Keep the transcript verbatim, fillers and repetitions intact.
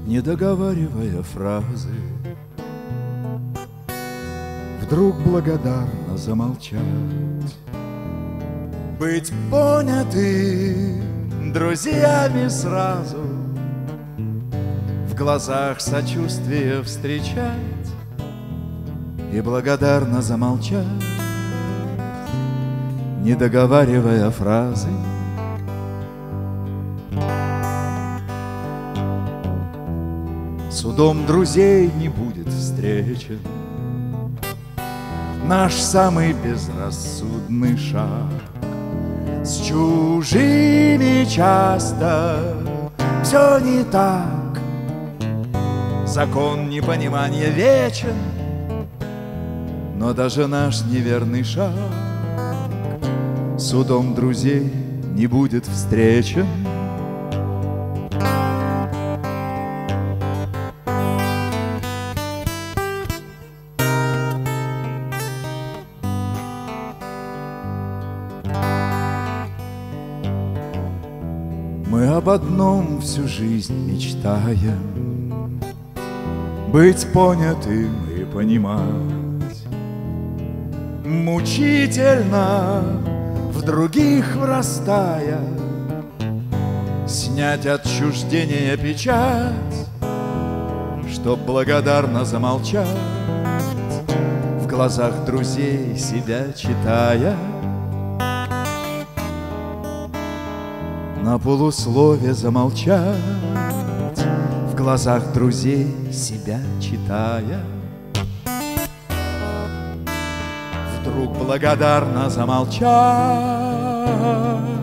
не договаривая фразы, вдруг благодарно замолчать, быть понятым друзьями сразу, в глазах сочувствие встречать и благодарно замолчать, не договаривая фразы. Судом друзей не будет встречен наш самый безрассудный шаг. С чужими часто все не так, закон непонимания вечен, но даже наш неверный шаг судом друзей не будет встречен. Мы об одном всю жизнь мечтаем, быть понятым и понимать. Мучительно в других врастая, снять отчуждение печать, чтоб благодарно замолчать, в глазах друзей себя читая. На полуслове замолчать, в глазах друзей себя читая. Вдруг благодарно замолчать,